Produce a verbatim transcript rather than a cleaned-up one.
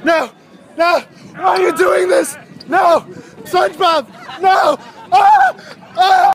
No! No! Why are you doing this? No! SpongeBob! No! Ah! Ah!